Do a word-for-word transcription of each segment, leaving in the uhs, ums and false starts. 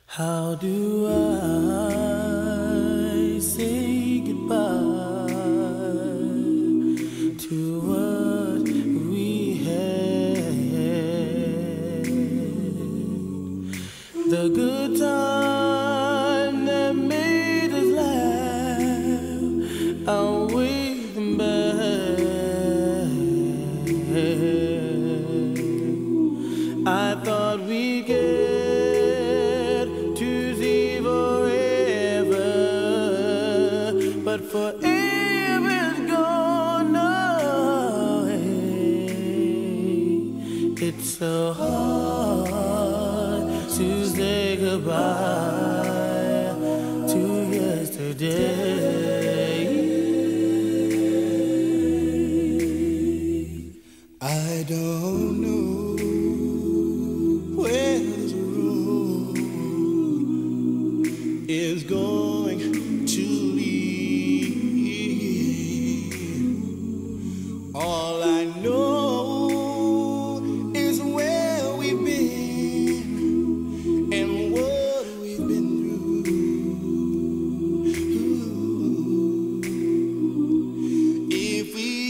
How do I say goodbye to what we had? The good time that made us laugh, outweigh them bad. I thought we'd get but forever's gone away. It's so hard to say goodbye to yesterday. I don't know where this road is going to lead. All I know is where we've been and what we've been through. If we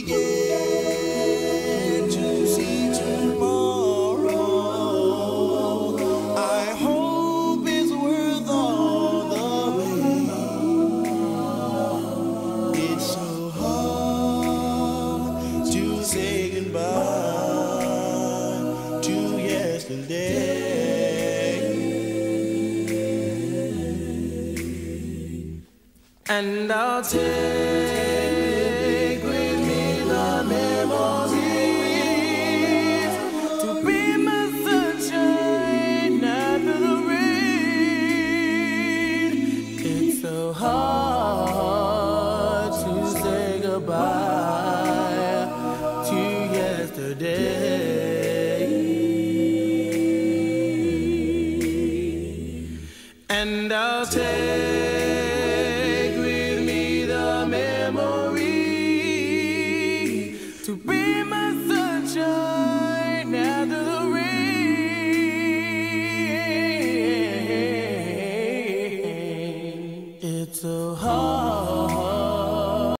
get to see tomorrow, I hope it's worth all the pain. It's so hard to say goodbye to yesterday. And I'll take with me the memories to be my sunshine after the rain. It's so hard to say goodbye to yesterday. And I'll take